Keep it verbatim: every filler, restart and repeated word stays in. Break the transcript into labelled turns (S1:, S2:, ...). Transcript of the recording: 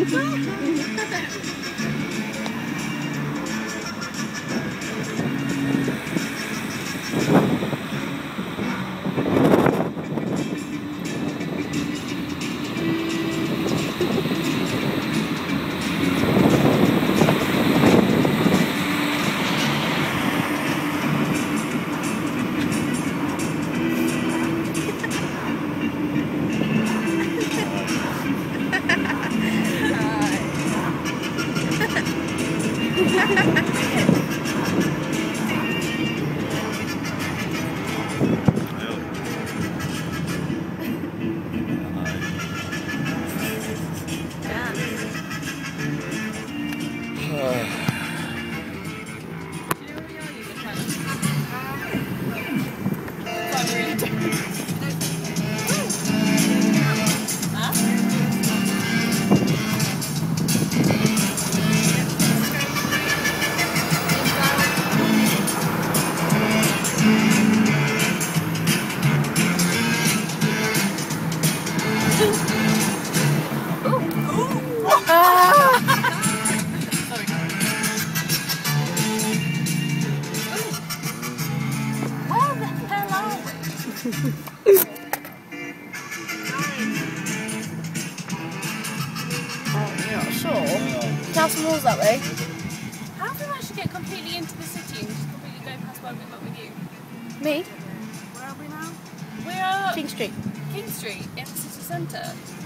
S1: Have some walls that way.
S2: How have we managed to get completely into the city and just completely go past where we were with you?
S1: Me?
S2: Where are we now? We are
S1: King Street.
S2: King Street in the city centre.